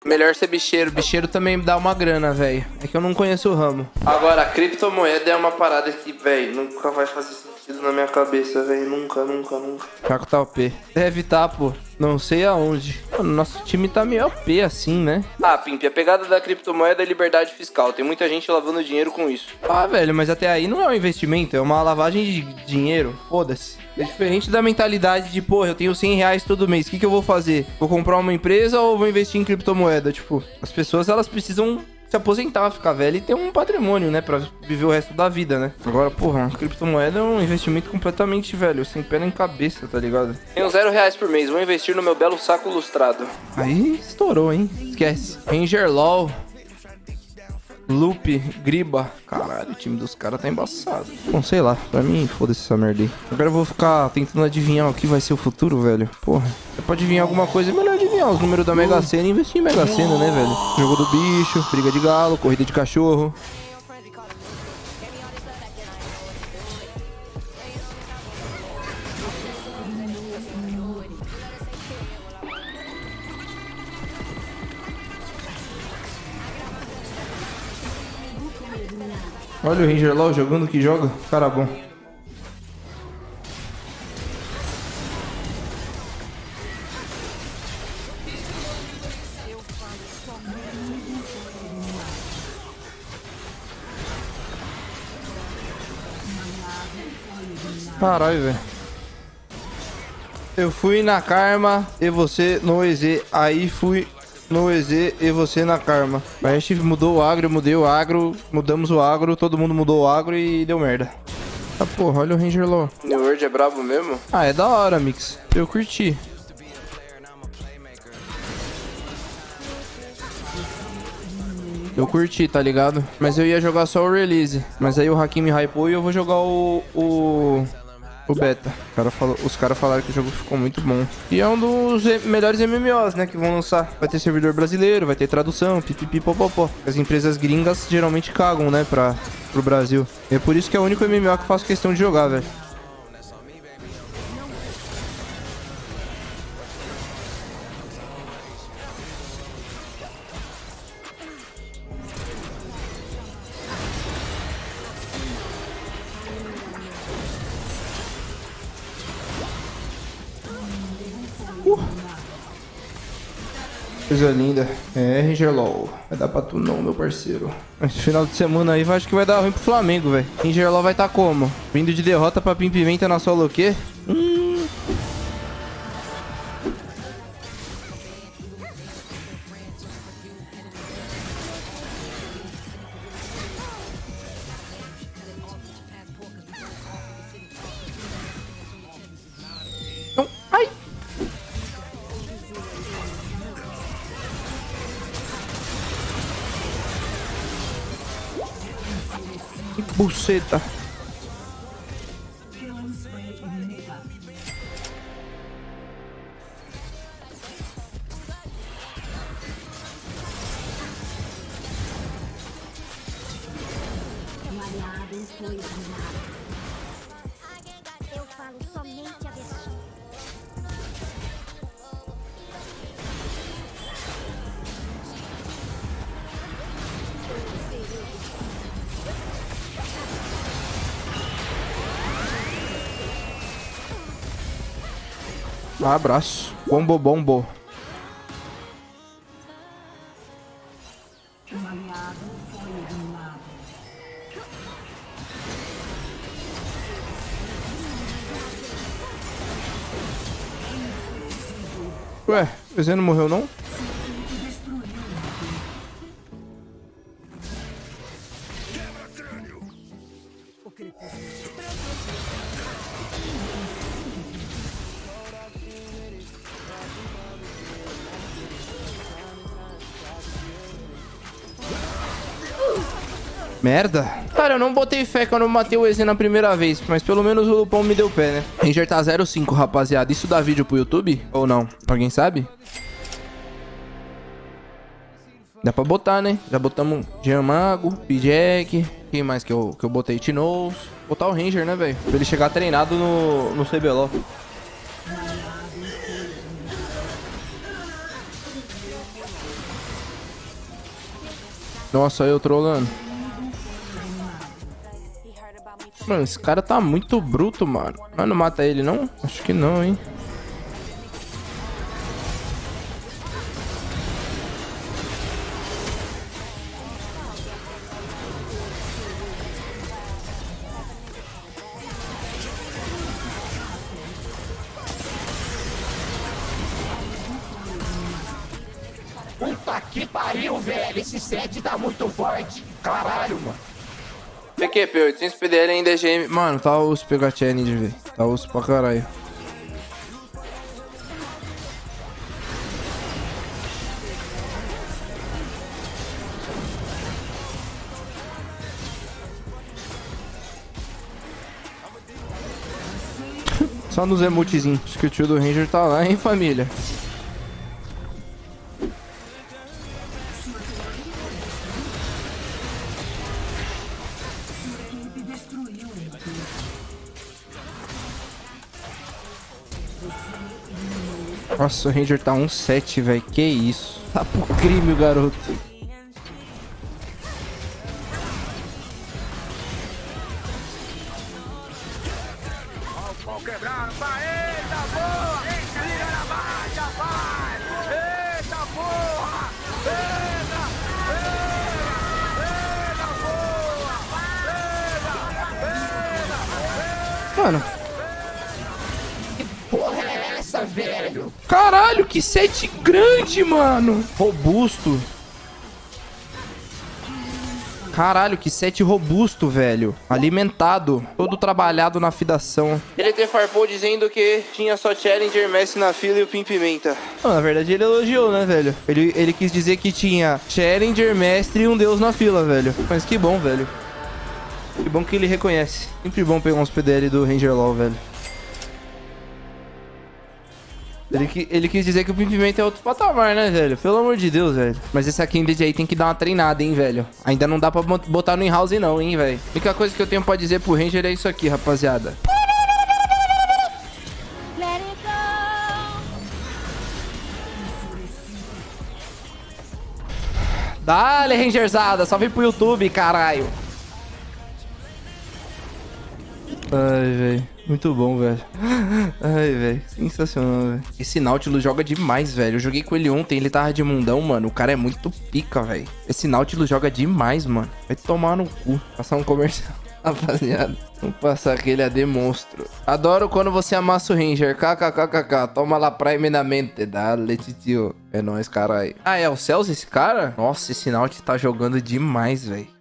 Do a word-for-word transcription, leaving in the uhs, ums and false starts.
Melhor ser bicheiro. Bicheiro também dá uma grana, velho. É que eu não conheço o ramo. Agora, a criptomoeda é uma parada que, velho, nunca vai fazer sentido na minha cabeça, velho. Nunca, nunca, nunca. Caco tá O P. Deve tá, pô. Não sei aonde. Mano, nosso time tá meio O P assim, né? Ah, Pimp, a pegada da criptomoeda é liberdade fiscal. Tem muita gente lavando dinheiro com isso. Ah, velho, mas até aí não é um investimento. É uma lavagem de dinheiro. Foda-se. É diferente da mentalidade de, pô, eu tenho cem reais todo mês. O que que eu vou fazer? Vou comprar uma empresa ou vou investir em criptomoeda? Tipo, as pessoas, elas precisam se aposentar, ficar velho e ter um patrimônio, né? Pra viver o resto da vida, né? Agora, porra, a criptomoeda é um investimento completamente, velho, sem pé nem cabeça, tá ligado? Tenho zero reais por mês, vou investir no meu belo saco lustrado. Aí estourou, hein? Esquece. Ranger LOL. Loop, Griba. Caralho, o time dos caras tá embaçado. Bom, sei lá, pra mim, foda-se essa merda aí. Agora eu vou ficar tentando adivinhar o que vai ser o futuro, velho. Porra, você pode adivinhar alguma coisa, é melhor adivinhar os números da Mega Sena e investir em Mega Sena, né, velho? Jogo do bicho, briga de galo, corrida de cachorro. Olha o Ranger LOL jogando que joga. Cara bom. Caralho, velho. Eu fui na Karma e você no E Z. Aí fui no E Z e você na Karma. A gente mudou o agro, eu mudei o agro, mudamos o agro, todo mundo mudou o agro e deu merda. Ah, porra, olha o Ranger LOL. New World é brabo mesmo? Ah, é da hora, Mix. Eu curti. Eu curti, tá ligado? Mas eu ia jogar só o release. Mas aí o Hakim me hypou e eu vou jogar o... o... O beta. O cara falou, os caras falaram que o jogo ficou muito bom. E é um dos melhores M M Os, né? Que vão lançar. Vai ter servidor brasileiro, vai ter tradução, pipipi, popopó. As empresas gringas geralmente cagam, né? Pra, pro Brasil. E é por isso que é o único M M O que eu faço questão de jogar, velho. Uh. Coisa linda. É, Ranger LOL. Vai dar pra tu não, meu parceiro. Esse final de semana aí, acho que vai dar ruim pro Flamengo, velho. Ranger LOL vai tá como? Vindo de derrota pra Pimpimenta na solo o quê? Hum. Ai. Que buceta. Eu falo somente a verdade. Abraço. Bombo, bombo. Ué, o Zé não morreu, não? Merda. Cara, eu não botei fé quando eu matei o E Z na primeira vez, mas pelo menos o Lupão me deu pé, né? Ranger tá zero cinco, rapaziada. Isso dá vídeo pro YouTube? Ou não? Alguém sabe? Dá pra botar, né? Já botamos Giamago, P-Jack. Quem mais que eu, que eu botei? Tinoz. Botar o Ranger, né, velho? Pra ele chegar treinado no, no C B L O L. Nossa, eu trolando. Mano, esse cara tá muito bruto, mano. Mas não mata ele, não? Acho que não, hein? Puta que pariu, velho. Esse set tá muito forte. Caralho, mano. P Q P, oitocentos P D L ainda é G M. Mano, tá osso pegar challenge, velho. Tá osso pra caralho. Só nos emotezinhos. Acho que o tio do Ranger tá lá, hein, família? Nossa, o Ranger tá um sete, velho. Que isso? Tá pro crime, o garoto. Quebrando, vai, eita porra! Liga na marcha, vai! Eita porra! Eita! Eita porra! Eita! Eita! Mano. Que porra é essa, velho? Caralho, que set grande, mano. Robusto. Caralho, que set robusto, velho. Alimentado. Todo trabalhado na fidação. Ele até farpou dizendo que tinha só Challenger, Messi na fila e o Pimpimenta. Não, na verdade ele elogiou, né, velho? Ele, ele quis dizer que tinha Challenger, Mestre e um Deus na fila, velho. Mas que bom, velho. Que bom que ele reconhece. Sempre bom pegar uns P D L do Ranger LoL, velho. Ele, ele quis dizer que o Pimpimenta é outro patamar, né, velho? Pelo amor de Deus, velho. Mas esse aqui em D J aí tem que dar uma treinada, hein, velho. Ainda não dá pra botar no in-house, não, hein, velho. A única coisa que eu tenho pra dizer pro Ranger é isso aqui, rapaziada. Let it go. Dale, Rangerzada. Só vem pro YouTube, caralho. Ai, velho. Muito bom, velho. Ai, velho. Sensacional, velho. Esse Nautilus joga demais, velho. Eu joguei com ele ontem, ele tava de mundão, mano. O cara é muito pica, velho. Esse Nautilus joga demais, mano. Vai tomar no cu. Passar um comercial, rapaziada. Vamos passar aquele A D monstro. Adoro quando você amassa o Ranger. KKKKK. Toma lá Prime na mente. Dale, titio. É nóis, caralho. Ah, é o Celso esse cara? Nossa, esse Nautilus tá jogando demais, velho.